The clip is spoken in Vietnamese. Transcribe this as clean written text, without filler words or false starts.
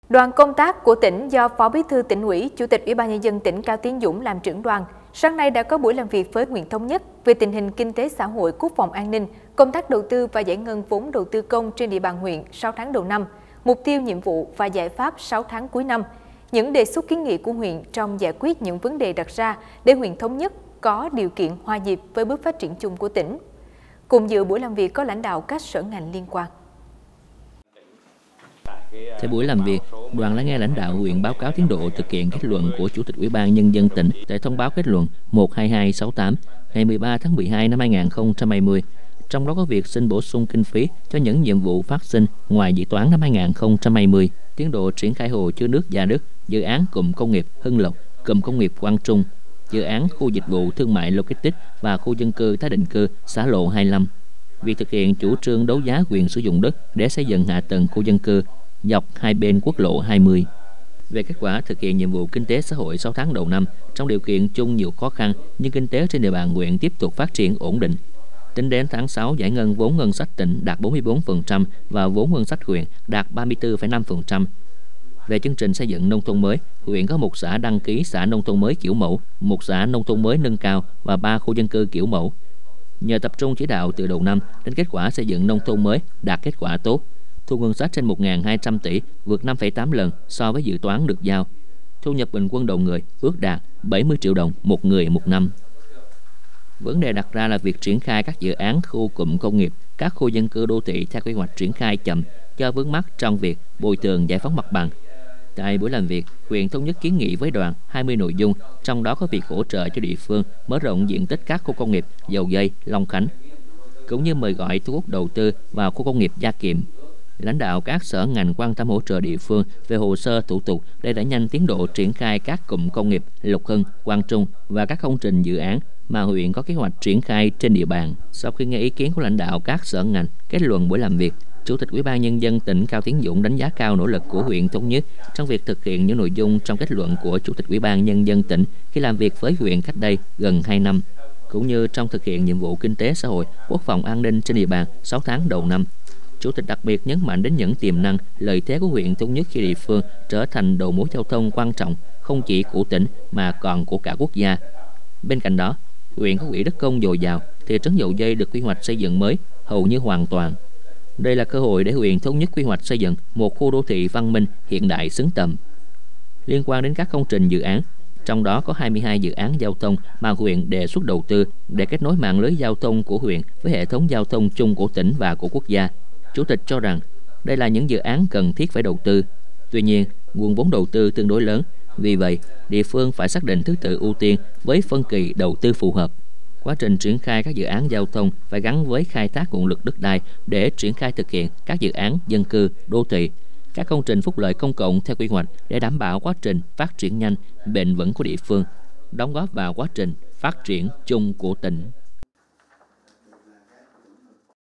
Đoàn công tác của tỉnh do Phó Bí thư Tỉnh ủy, Chủ tịch Ủy ban Nhân dân tỉnh Cao Tiến Dũng làm trưởng đoàn, sáng nay đã có buổi làm việc với huyện Thống Nhất về tình hình kinh tế xã hội, quốc phòng an ninh, công tác đầu tư và giải ngân vốn đầu tư công trên địa bàn huyện 6 tháng đầu năm, mục tiêu nhiệm vụ và giải pháp 6 tháng cuối năm, những đề xuất kiến nghị của huyện trong giải quyết những vấn đề đặt ra để huyện Thống Nhất có điều kiện hòa nhịp với bước phát triển chung của tỉnh. Cùng dự buổi làm việc có lãnh đạo các sở ngành liên quan. Tại buổi làm việc, đoàn lắng nghe lãnh đạo huyện báo cáo tiến độ thực hiện kết luận của Chủ tịch Ủy ban Nhân dân tỉnh tại thông báo kết luận 12268 ngày 13 tháng 12 năm 2020. Trong đó có việc xin bổ sung kinh phí cho những nhiệm vụ phát sinh ngoài dự toán năm 2020, tiến độ triển khai hồ chứa nước Gia Đức, dự án cụm công nghiệp Hưng Lộc, cụm công nghiệp Quang Trung, dự án khu dịch vụ thương mại logistics và khu dân cư tái định cư xã Lộ 25. Việc thực hiện chủ trương đấu giá quyền sử dụng đất để xây dựng hạ tầng khu dân cư dọc hai bên quốc lộ 20. Về kết quả thực hiện nhiệm vụ kinh tế xã hội 6 tháng đầu năm, trong điều kiện chung nhiều khó khăn nhưng kinh tế trên địa bàn huyện tiếp tục phát triển ổn định. Tính đến tháng 6, giải ngân vốn ngân sách tỉnh đạt 44% và vốn ngân sách huyện đạt 34,5%. Về chương trình xây dựng nông thôn mới, huyện có 1 xã đăng ký xã nông thôn mới kiểu mẫu, 1 xã nông thôn mới nâng cao và 3 khu dân cư kiểu mẫu. Nhờ tập trung chỉ đạo từ đầu năm đến kết quả xây dựng nông thôn mới đạt kết quả tốt. Thu ngân sách trên 1.200 tỷ, vượt 5,8 lần so với dự toán được giao. Thu nhập bình quân đầu người ước đạt 70 triệu đồng một người một năm. Vấn đề đặt ra là việc triển khai các dự án khu cụm công nghiệp, các khu dân cư đô thị theo quy hoạch triển khai chậm do vướng mắc trong việc bồi thường giải phóng mặt bằng. Tại buổi làm việc, huyện Thống Nhất kiến nghị với đoàn 20 nội dung, trong đó có việc hỗ trợ cho địa phương mở rộng diện tích các khu công nghiệp Dầu Giây, Long Khánh, cũng như mời gọi thu hút đầu tư vào khu công nghiệp Gia Kiệm. Lãnh đạo các sở ngành quan tâm hỗ trợ địa phương về hồ sơ thủ tục để đẩy nhanh tiến độ triển khai các cụm công nghiệp Lộc Hưng, Quang Trung và các công trình dự án mà huyện có kế hoạch triển khai trên địa bàn. Sau khi nghe ý kiến của lãnh đạo các sở ngành, kết luận buổi làm việc, Chủ tịch Ủy ban Nhân dân tỉnh Cao Tiến Dũng đánh giá cao nỗ lực của huyện Thống Nhất trong việc thực hiện những nội dung trong kết luận của Chủ tịch Ủy ban Nhân dân tỉnh khi làm việc với huyện cách đây gần 2 năm, cũng như trong thực hiện nhiệm vụ kinh tế xã hội, quốc phòng an ninh trên địa bàn 6 tháng đầu năm. Chủ tịch đặc biệt nhấn mạnh đến những tiềm năng, lợi thế của huyện Thống Nhất khi địa phương trở thành đầu mối giao thông quan trọng không chỉ của tỉnh mà còn của cả quốc gia. Bên cạnh đó, huyện có quỹ đất công dồi dào, thị trấn Dầu Giây được quy hoạch xây dựng mới hầu như hoàn toàn. Đây là cơ hội để huyện Thống Nhất quy hoạch xây dựng một khu đô thị văn minh hiện đại xứng tầm. Liên quan đến các công trình dự án, trong đó có 22 dự án giao thông mà huyện đề xuất đầu tư để kết nối mạng lưới giao thông của huyện với hệ thống giao thông chung của tỉnh và của quốc gia. Chủ tịch cho rằng đây là những dự án cần thiết phải đầu tư. Tuy nhiên, nguồn vốn đầu tư tương đối lớn, vì vậy địa phương phải xác định thứ tự ưu tiên với phân kỳ đầu tư phù hợp. Quá trình triển khai các dự án giao thông phải gắn với khai thác nguồn lực đất đai để triển khai thực hiện các dự án dân cư, đô thị, các công trình phúc lợi công cộng theo quy hoạch để đảm bảo quá trình phát triển nhanh, bền vững của địa phương, đóng góp vào quá trình phát triển chung của tỉnh.